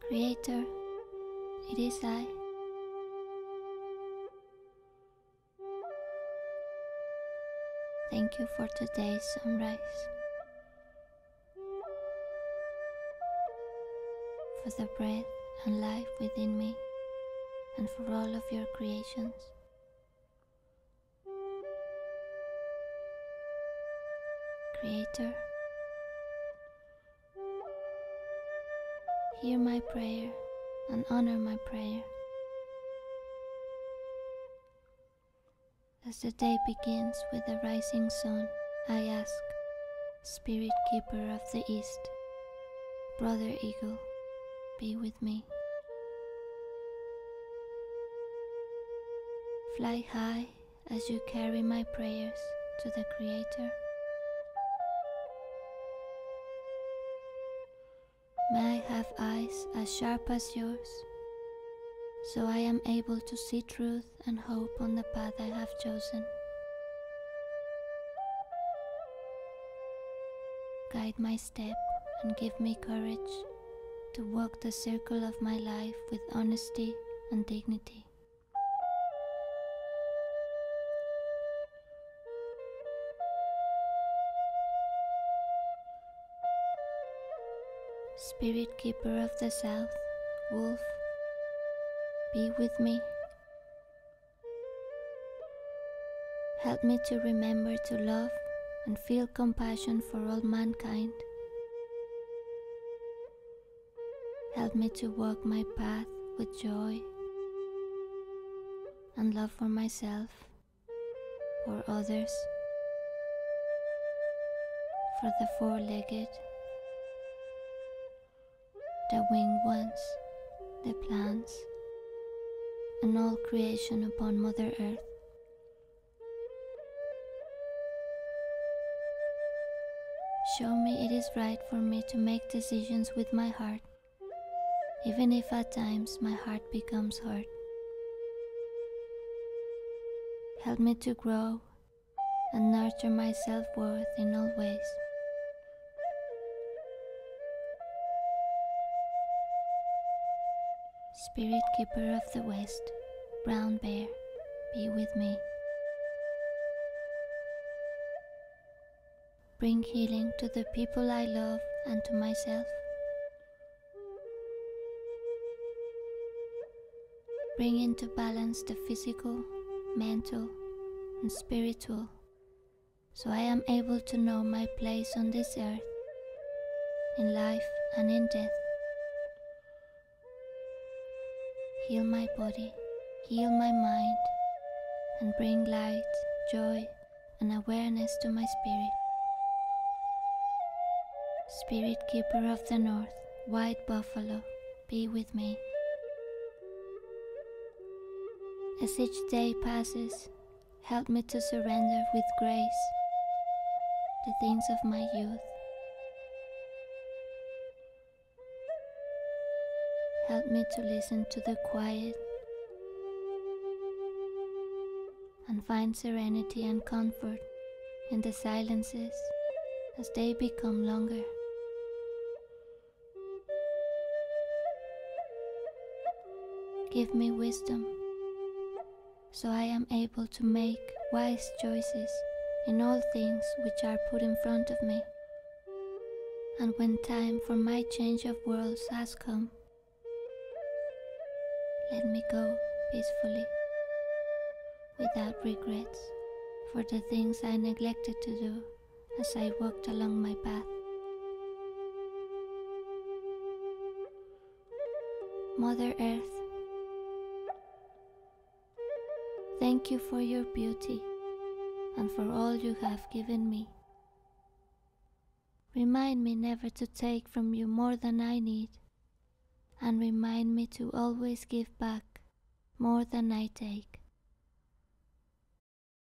Creator, it is I. Thank you for today's sunrise, for the breath and life within me, and for all of your creations. Creator, hear my prayer and honor my prayer. As the day begins with the rising sun, I ask, Spirit Keeper of the East, Brother Eagle, be with me. Fly high as you carry my prayers to the Creator. May I have eyes as sharp as yours, so I am able to see truth and hope on the path I have chosen. Guide my step and give me courage to walk the circle of my life with honesty and dignity. Spirit Keeper of the South, Wolf, be with me. Help me to remember to love and feel compassion for all mankind. Help me to walk my path with joy and love for myself, for others, for the four-legged, the winged ones, the plants, and all creation upon Mother Earth. Show me it is right for me to make decisions with my heart, even if at times my heart becomes hard. Help me to grow and nurture my self-worth in all ways. Spirit Keeper of the West, Brown Bear, be with me. Bring healing to the people I love and to myself. Bring into balance the physical, mental, and spiritual, so I am able to know my place on this earth, in life and in death. Heal my body, heal my mind, and bring light, joy, and awareness to my spirit. Spirit Keeper of the North, White Buffalo, be with me. As each day passes, help me to surrender with grace the things of my youth. Help me to listen to the quiet and find serenity and comfort in the silences as they become longer. Give me wisdom so I am able to make wise choices in all things which are put in front of me. And when time for my change of worlds has come, let me go peacefully, without regrets, for the things I neglected to do as I walked along my path. Mother Earth, thank you for your beauty and for all you have given me. Remind me never to take from you more than I need, and remind me to always give back more than I take.